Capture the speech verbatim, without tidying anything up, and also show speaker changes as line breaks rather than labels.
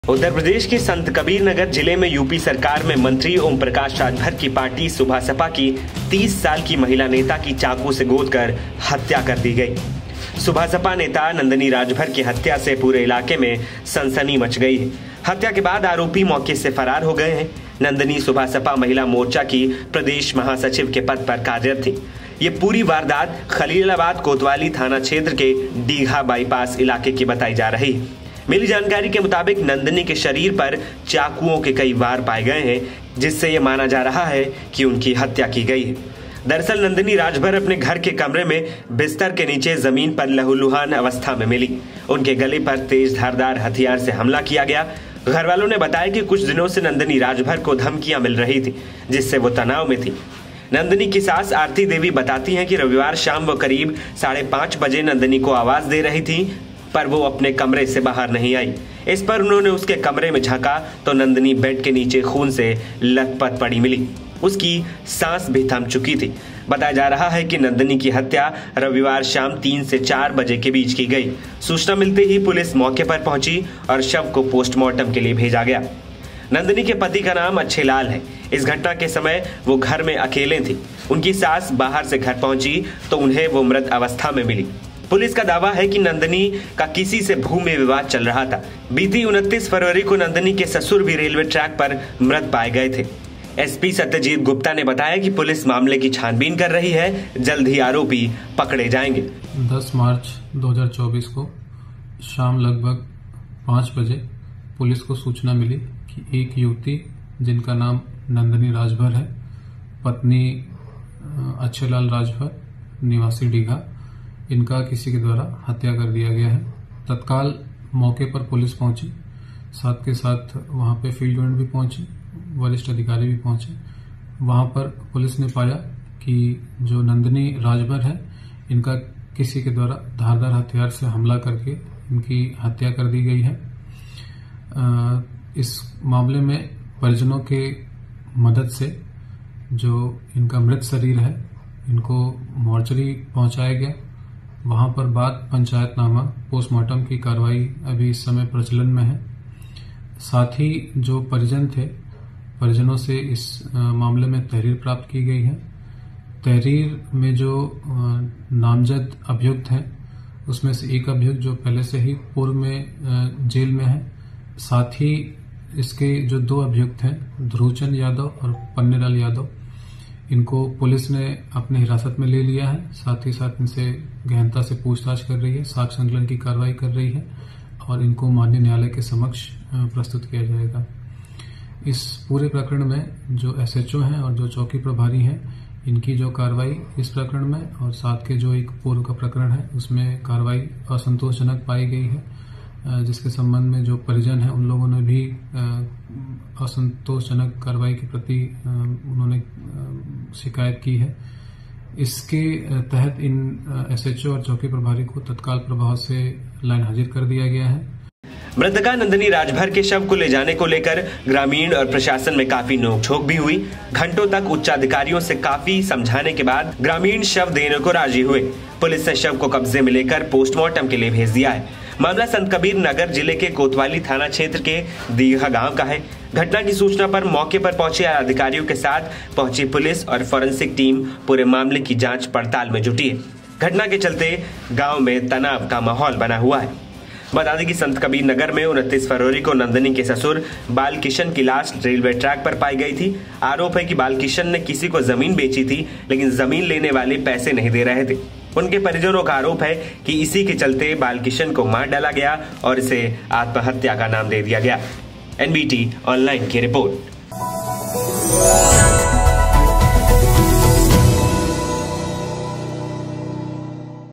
उत्तर प्रदेश के संत कबीर नगर जिले में यूपी सरकार में मंत्री ओम प्रकाश राजभर की पार्टी सुबह सपा की तीस साल की महिला नेता की चाकू से गोदकर हत्या कर दी गई। सुबह सपा नेता नंदिनी राजभर की हत्या से पूरे इलाके में सनसनी मच गई है। हत्या के बाद आरोपी मौके से फरार हो गए हैं। नंदिनी सुबह सपा महिला मोर्चा की प्रदेश महासचिव के पद पर कार्यरत थी। ये पूरी वारदात खलीलाबाद कोतवाली थाना क्षेत्र के डीघा बाईपास इलाके की बताई जा रही है। मिली जानकारी के मुताबिक नंदिनी के शरीर पर चाकुओं के कई वार पाए गए हैं, जिससे ये माना जा रहा है कि उनकी हत्या की गई है। दरअसल नंदिनी राजभर अपने घर के कमरे में बिस्तर के नीचे जमीन पर लहूलुहान अवस्था में मिली। उनके गले पर तेज धारदार हथियार से हमला किया गया। घर वालों ने बताया कि कुछ दिनों से नंदिनी राजभर को धमकियां मिल रही थी, जिससे वो तनाव में थी। नंदिनी की सास आरती देवी बताती हैं कि रविवार शाम वो करीब साढ़े पाँच बजे नंदिनी को आवाज दे रही थी, पर वो अपने कमरे से बाहर नहीं आई। इस पर उन्होंने उसके कमरे में झांका तो नंदिनी बेड के नीचे खून से लथपथ पड़ी मिली। उसकी सांस भी थम चुकी थी। बताया जा रहा है कि नंदिनी की हत्या रविवार शाम तीन से चार बजे के बीच की गई। सूचना मिलते ही पुलिस मौके पर पहुंची और शव को पोस्टमार्टम के लिए भेजा गया। नंदिनी के पति का नाम अच्छे लाल है। इस घटना के समय वो घर में अकेले थी। उनकी सास बाहर से घर पहुंची तो उन्हें वो मृत अवस्था में मिली। पुलिस का दावा है कि नंदिनी का किसी से भूमि विवाद चल रहा था। बीती उनतीस फरवरी को नंदिनी के ससुर भी रेलवे ट्रैक पर मृत पाए गए थे। एसपी सत्यजीत गुप्ता ने बताया कि पुलिस मामले की छानबीन कर रही है। जल्द ही आरोपी पकड़े जाएंगे।
दस मार्च दो हज़ार चौबीस को शाम लगभग पाँच बजे पुलिस को सूचना मिली कि एक युवती जिनका नाम नंदिनी राजभर है, पत्नी अच्छेलाल राजभर, निवासी डीघा, इनका किसी के द्वारा हत्या कर दिया गया है। तत्काल मौके पर पुलिस पहुंची, साथ के साथ वहां पे फील्ड यूनिट भी पहुंची, वरिष्ठ अधिकारी भी पहुंचे। वहां पर पुलिस ने पाया कि जो नंदिनी राजभर है, इनका किसी के द्वारा धारदार हथियार से हमला करके इनकी हत्या कर दी गई है। इस मामले में परिजनों के मदद से जो इनका मृत शरीर है, इनको मोर्चरी पहुंचाया गया। वहां पर बाद पंचायतनामा पोस्टमार्टम की कार्रवाई अभी इस समय प्रचलन में है। साथ ही जो परिजन थे, परिजनों से इस मामले में तहरीर प्राप्त की गई है। तहरीर में जो नामजद अभियुक्त हैं, उसमें से एक अभियुक्त जो पहले से ही पूर्व में जेल में है। साथ ही इसके जो दो अभियुक्त हैं, ध्रुवचंद यादव और पन्नेलाल यादव, इनको पुलिस ने अपने हिरासत में ले लिया है। साथ ही साथ इनसे गहनता से पूछताछ कर रही है, साक्ष्य संकलन की कार्रवाई कर रही है और इनको माननीय न्यायालय के समक्ष प्रस्तुत किया जाएगा। इस पूरे प्रकरण में जो एसएचओ हैं और जो चौकी प्रभारी हैं, इनकी जो कार्रवाई इस प्रकरण में और साथ के जो एक पूर्व का प्रकरण है, उसमें कार्रवाई असंतोषजनक पाई गई है, जिसके संबंध में जो परिजन हैं उन लोगों ने भी असंतोषजनक कार्रवाई के प्रति उन्होंने शिकायत की है। इसके तहत इन एसएचओ और चौकी प्रभारी को तत्काल प्रभाव से लाइन हाजिर कर दिया गया है।
मृतका नंदिनी राजभर के शव को ले जाने को लेकर ग्रामीण और प्रशासन में काफी नोकझोंक भी हुई। घंटों तक उच्चाधिकारियों से काफी समझाने के बाद ग्रामीण शव देने को राजी हुए। पुलिस ने शव को कब्जे में लेकर पोस्टमार्टम के लिए भेज दिया है। मामला संत कबीर नगर जिले के कोतवाली थाना क्षेत्र के दीघा गांव का है। घटना की सूचना पर मौके पर पहुंचे अधिकारियों के साथ पहुंची पुलिस और फोरेंसिक टीम पूरे मामले की जांच पड़ताल में जुटी है। घटना के चलते गांव में तनाव का माहौल बना हुआ है। बता दें कि संत कबीर नगर में उनतीस फरवरी को नंदिनी के ससुर बालकिशन की लाश रेलवे ट्रैक पर पाई गई थी। आरोप है कि बालकिशन ने किसी को जमीन बेची थी, लेकिन जमीन लेने वाले पैसे नहीं दे रहे थे। उनके परिजनों का आरोप है कि इसी के चलते बालकिशन को मार डाला गया और इसे आत्महत्या का नाम दे दिया गया। एनबीटी ऑनलाइन की रिपोर्ट।